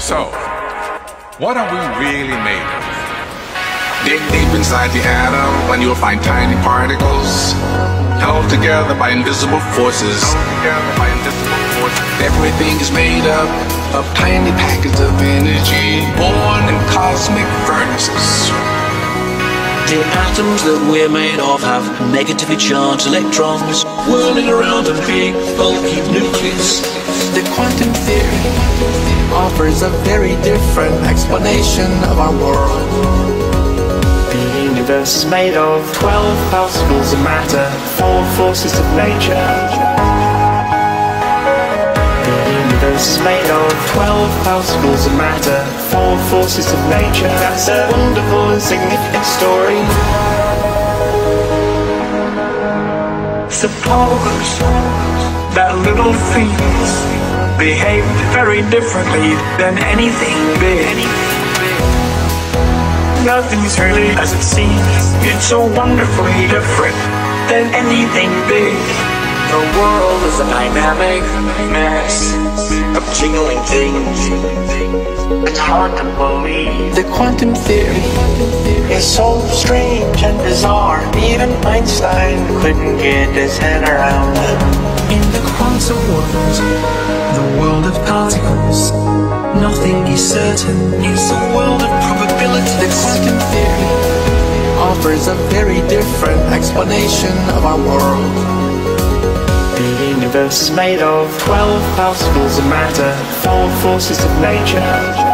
So, what are we really made of? Dig deep inside the atom and you'll find tiny particles held together by invisible forces. Everything is made up of tiny packets of energy born in cosmic furnaces. The atoms that we're made of have negatively charged electrons whirling around a big bulky nucleus. The quantum theory offers a very different explanation of our world. The universe is made of 12 particles of matter, 4 forces of nature. The universe is made of 12 particles of matter, 4 forces of nature. That's a wonderful and significant story. Suppose that little things behaved very differently than anything big. Nothing's really as it seems. It's so wonderfully different than anything big. The world is a dynamic mess of jingling things. It's hard to believe. The quantum theory It's so strange and bizarre. Even Einstein couldn't get his head around it. In the quantum world, the world of particles, nothing is certain. It's a world of probabilities. The quantum theory offers a very different explanation of our world. The universe is made of 12 particles of matter, 4 forces of nature.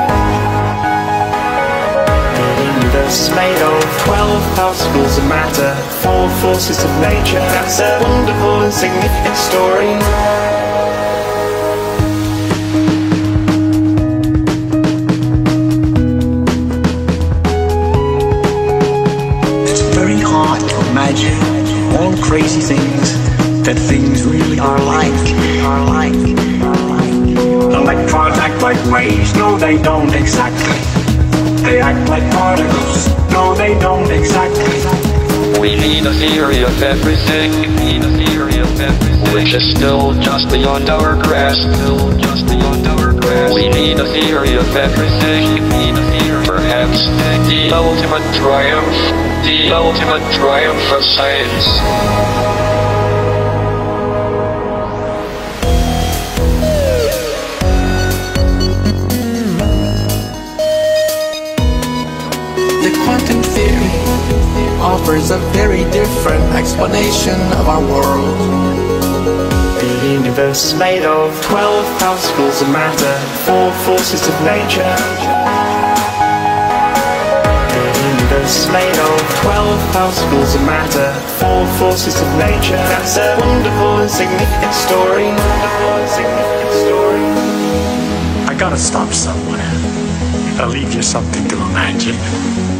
The universe is made of 12 particles of matter, 4 forces of nature. That's a wonderful and significant story. It's very hard to imagine all crazy things that things really are like. Electrons act like waves, no they don't exactly. They act like particles, no they don't exactly. We need a theory of everything, which is still just beyond our grasp. We need a theory of everything, perhaps the ultimate triumph of science. The quantum theory offers a very different explanation of our world. The universe is made of 12 particles of matter, 4 forces of nature. The universe is made of 12 particles of matter, 4 forces of nature. That's a wonderful and significant story. I gotta stop somewhere. I'll leave you something to imagine.